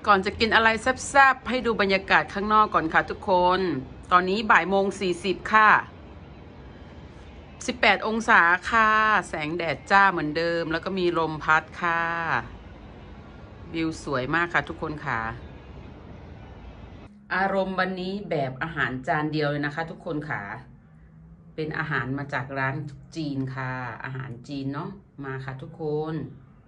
ก่อนจะกินอะไรแซ่บๆให้ดูบรรยากาศข้างนอกก่อนค่ะทุกคน ตอนนี้บ่ายโมง40ค่ะ18องศาค่ะแสงแดดจ้าเหมือนเดิมแล้วก็มีลมพัดค่ะวิวสวยมากค่ะทุกคนค่ะอารมณ์วันนี้แบบอาหารจานเดียวเลยนะคะทุกคนค่ะเป็นอาหารมาจากร้านจีนค่ะอาหารจีนเนาะมาค่ะทุกคน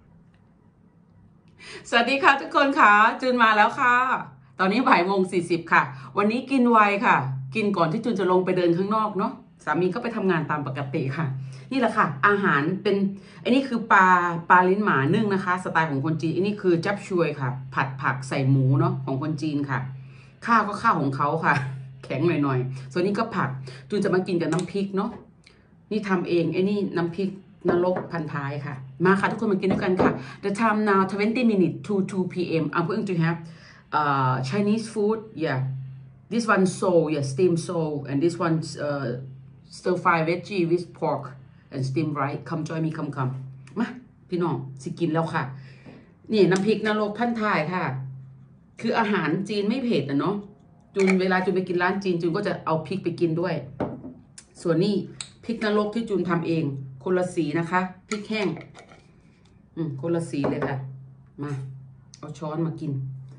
สวัสดีค่ะทุกคนค่ะจูนมาแล้วค่ะตอนนี้บ่ายโมง40ค่ะวันนี้กินไวค่ะกินก่อนที่จูนจะลงไปเดินข้างนอกเนาะสามีก็ไปทำงานตามปกติค่ะนี่แหละค่ะอาหารเป็นไอ้นี่คือปลาลิ้นหมานึ่งนะคะสไตล์ของคนจีนอันนี้คือจับชวยค่ะผัดผักใส่หมูเนาะของคนจีนค่ะข้าวก็ข้าวของเขาค่ะแข็งหน่อยๆส่วนนี้ก็ผักจูนจะมากินกับน้ำพริกเนาะนี่ทำเองไอ้นี่น้ำพริกนรกพันท้ายค่ะมาค่ะทุกคนมากินด้วยกันค่ะ The time now 20 minutes to 2 p.m. I'm going to have Chinese food yeah this one sole yeah steamed sole and this one stir fry veggie with pork and steamed rice come join me come มาพี่น้องสิกินแล้วค่ะนี่น้ำพริกนรกพันท้ายค่ะคืออาหารจีนไม่เผ็ดนะเนาะจูนเวลาจูนไปกินร้านจีนจูนก็จะเอาพริกไปกินด้วยส่วนนี้พริกนรกที่จูนทำเองคนละสีนะคะพริกแห้งคนละสีเลยค่ะมาเอาช้อนมากิน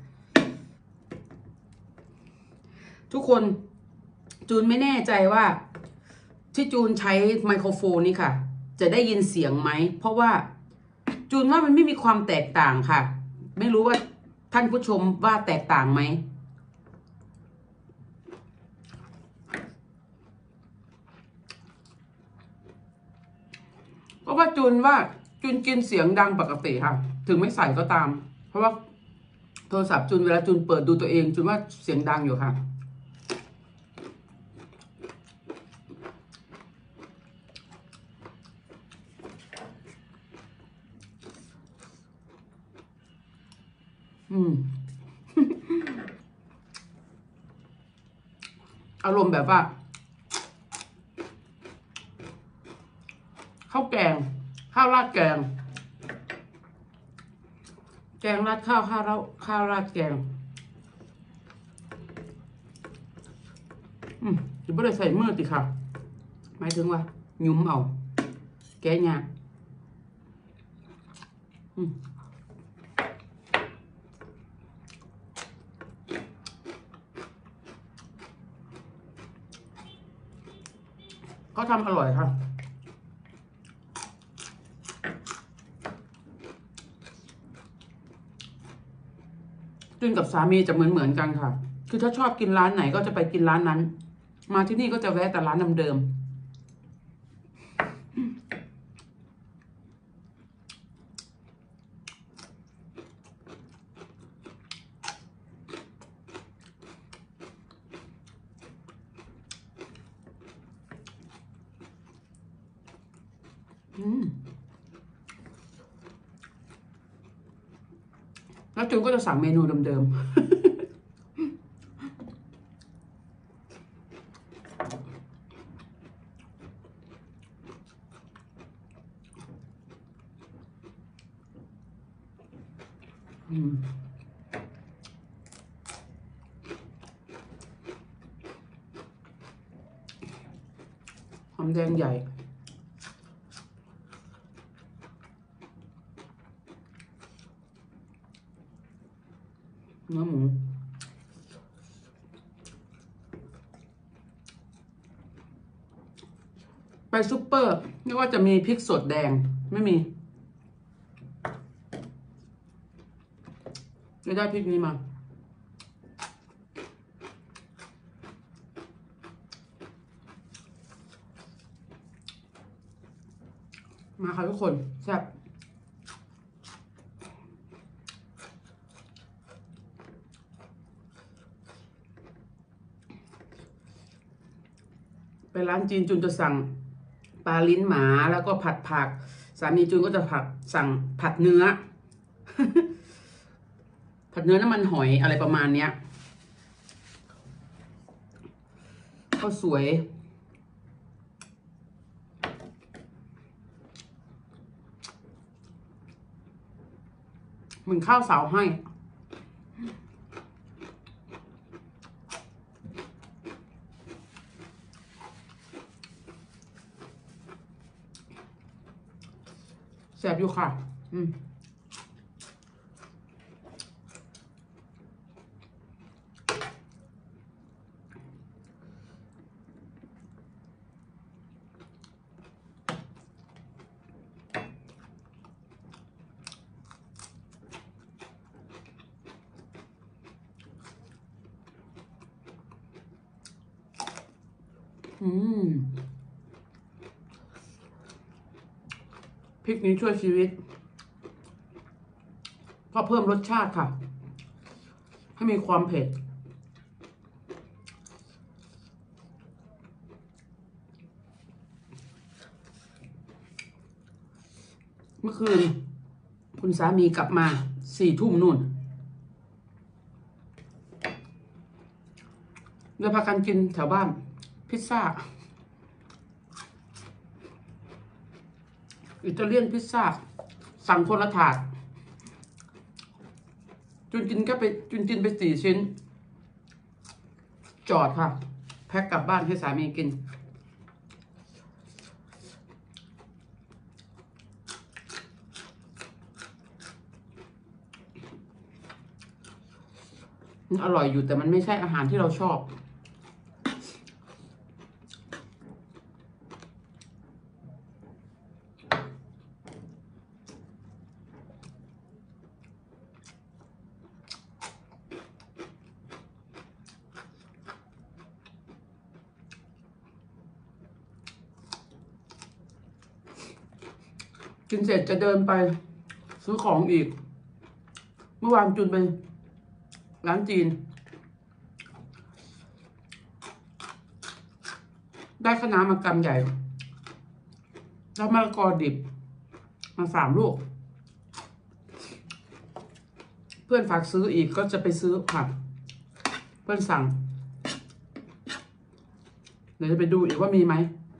ทุกคนจูนไม่แน่ใจว่าที่จูนใช้ไมโครโฟนนี่ค่ะจะได้ยินเสียงไหมเพราะว่าจูนว่ามันไม่มีความแตกต่างค่ะไม่รู้ว่าท่านผู้ชมว่าแตกต่างไหมเพราะว่าจูนกินเสียงดังปกติค่ะถึงไม่ใส่ก็ตามเพราะว่าโทรศัพท์จูนเวลาจูนเปิดดูตัวเองจูนว่าเสียงดังอยู่ค่ะอารมณ์แบบว่าข้าวแกงข้าวราดแกงราดข้าวราดแกงจะไม่ได้ใส่มือติค่ะหมายถึงว่ายุ้มเอาแกะยากเขาทำอร่อยค่ะจูนกับสามีจะเหมือนกันค่ะคือถ้าชอบกินร้านไหนก็จะไปกินร้านนั้นมาที่นี่ก็จะแวะแต่ร้านเดิมแล้วจูนก็จะสั่งเมนูเดิมหอมแดงใหญ่เนื้อหมูไปซุปเปอร์ไม่ว่าจะมีพริกสดแดงไม่มีจะได้พริกนี้มาค่ะทุกคนแซ่บไปร้านจีนจูนจะสั่งปลาลิ้นหมาแล้วก็ผัดผักสามีจูนก็จะสั่งผัดเนื้อ ผัดเนื้อน้ำมันหอยอะไรประมาณเนี้ยก็สวยเหมือนข้าวสาวให้แสบอยู่ค่ะพริกนี้ช่วยชีวิตเพราะเพิ่มรสชาติค่ะให้มีความเผ็ดเมื่อคืนคุณสามีกลับมา4 ทุ่มนู่นเราพากันกินแถวบ้านพิซซ่าอิตาเลียนพิซซ่าสั่งคนละถาดจุนกินไป4 ชิ้นจอดค่ะแพ็คกลับบ้านให้สามีกินอร่อยอยู่แต่มันไม่ใช่อาหารที่เราชอบกินเสร็จจะเดินไปซื้อของอีกเมื่อวานจุนไปร้านจีนได้คะน้ามากำใหญ่แล้วมะละกอดิบมา3 ลูกเพื่อนฝากซื้ออีกก็จะไปซื้อผักเพื่อนสั่งเดี๋ยวจะไปดูอีกว่ามีไหม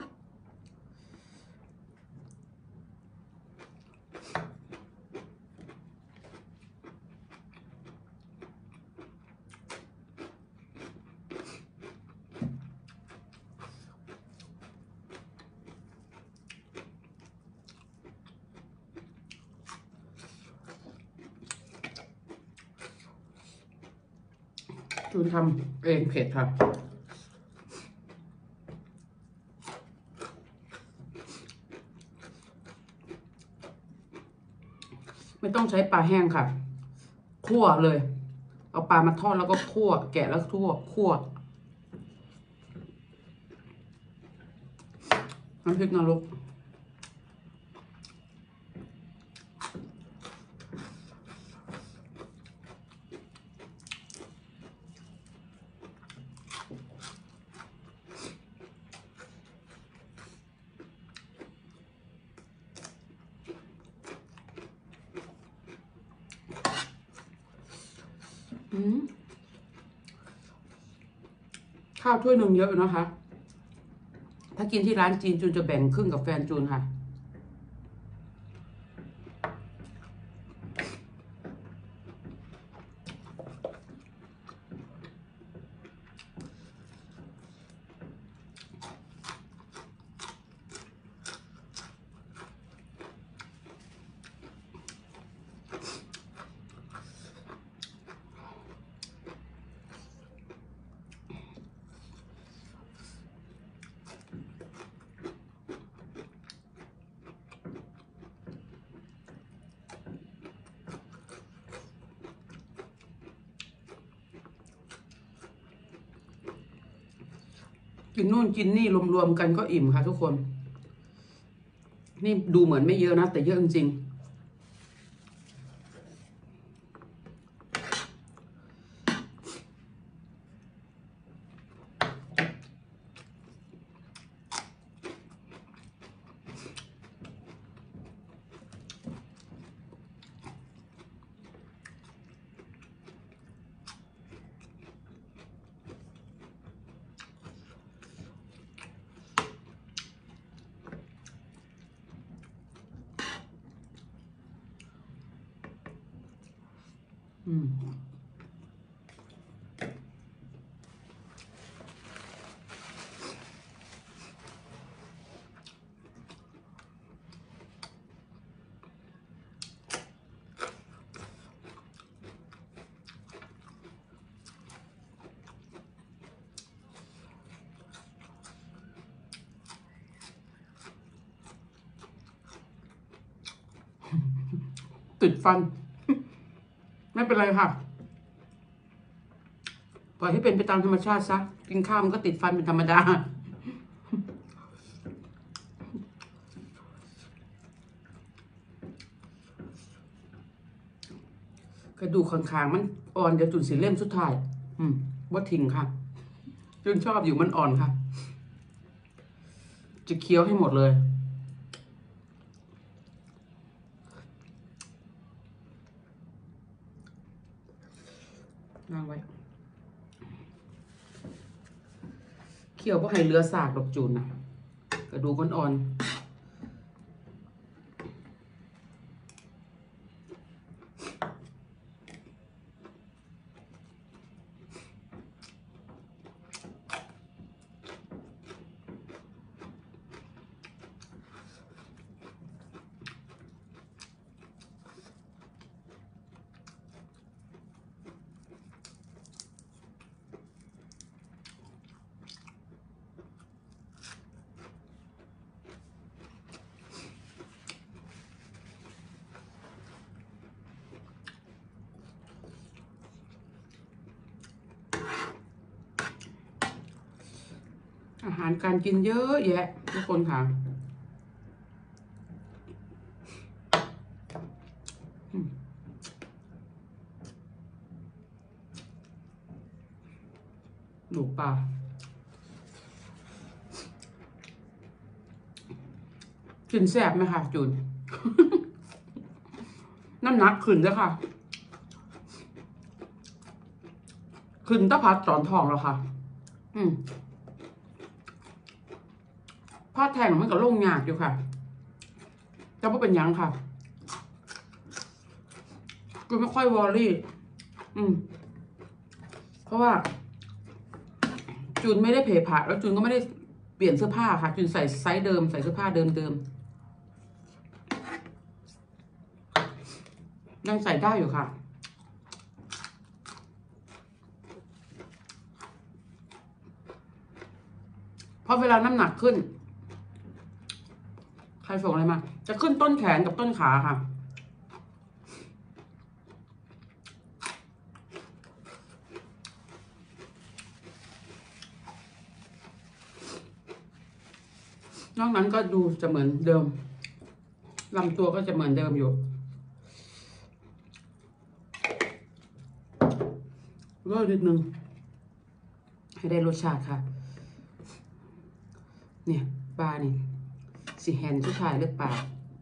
จูนทำเองเผ็ดค่ะไม่ต้องใช้ปลาแห้งค่ะคั่วเลยเอาปลามาทอดแล้วก็คั่วแกะแล้วคั่วน้ำพริกนรกข้าวถ้วยหนึ่งเยอะนะคะถ้ากินที่ร้านจีนจูนจะแบ่งครึ่งกับแฟนจูนค่ะกินนู่นกินนี่รวมๆกันก็อิ่มค่ะทุกคนนี่ดูเหมือนไม่เยอะนะแต่เยอะจริงติดฟัน ไม่เป็นไรค่ะปล่อยให้เป็นไปตามธรรมชาติซะกินข้าวมันก็ติดฟันเป็นธรรมดากระดูกข้างๆมันอ่อนเดี๋ยวจุนสีเล่มสุดท้ายว่าทิ้งค่ะจุนชอบอยู่มันอ่อนค่ะจะเคี้ยวให้หมดเลยนั่งไว้เคี้ยวเพราะให้เลือสากดอกจูนนะกระดูกมันอ่อนอาหารการกินเยอะแยะทุกคนค่ะหนูปลากินแซ่บไหมคะจูน น้ำหนักขึ้นแล้วค่ะขึ้นตะพัดตอนทองแล้วค่ะผ้าแทงมันก็ลงยากอยู่ค่ะแต่ว่าเป็นยังค่ะก็ไม่ค่อยวอรี่เพราะว่าจูนไม่ได้เพย์ผ่าแล้วจูนก็ไม่ได้เปลี่ยนเสื้อผ้าค่ะจูนใส่ไซส์เดิมใส่เสื้อผ้าเดิมยังใส่ได้อยู่ค่ะเพราะเวลาน้ำหนักขึ้นใครส่งอะไรมาจะขึ้นต้นแขนกับต้นขาค่ะนอกนั้นก็ดูจะเหมือนเดิมลำตัวก็จะเหมือนเดิมอยู่ก็นิดนึงให้ได้รสชาติค่ะเนี่ยปลานี่สีแฮนสุดท้ายเลือกปลา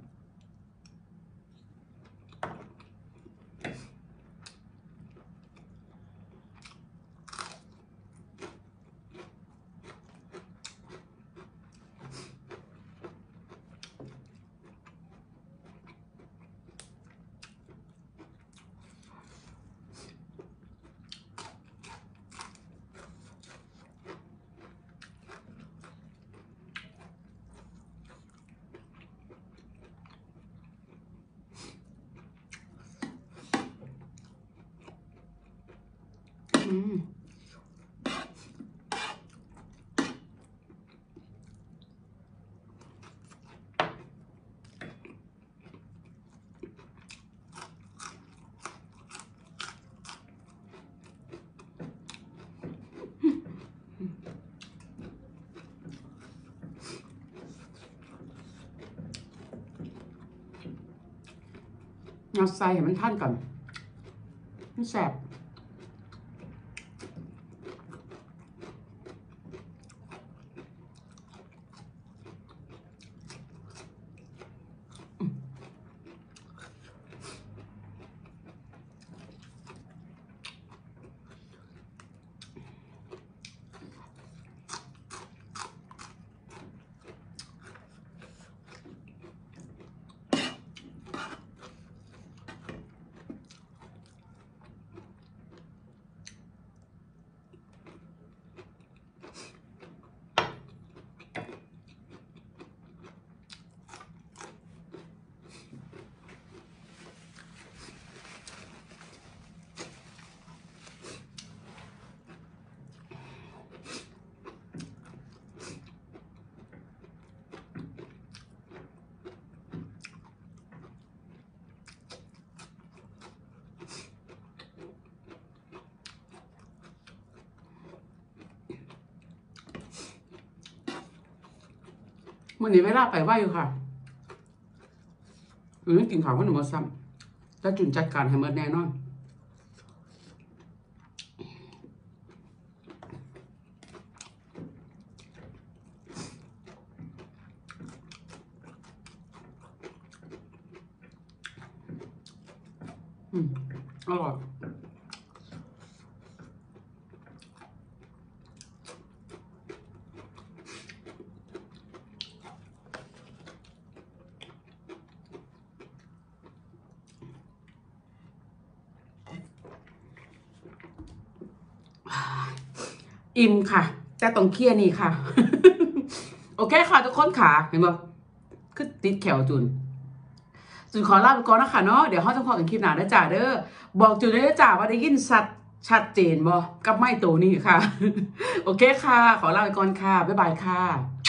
เอาใส่ให้มันท่านก่อนมันแสบมันนี้เวลาไปไหวอยู่ค่ะกินข้าวก็หนูมาซ้ำแล้วจุนจัดการให้เมื่อแน่นอนอร่อยอิ่มค่ะแต่ต้องเคลียร์นี่ค่ะ โอเคค่ะทุกคนค่ะเห็นบ่คือติดแขวจุนขอลาไปก่อนนะคะเนาะเดี๋ยวเขาจะพอกันคลิปหน้าได้จ้าเด้อบอกจุนได้จ้าว่าได้ยินชัดเจนบ่กับไม่โตนี่ค่ะ โอเคค่ะขอลาไปก่อนค่ะบ๊ายบายค่ะ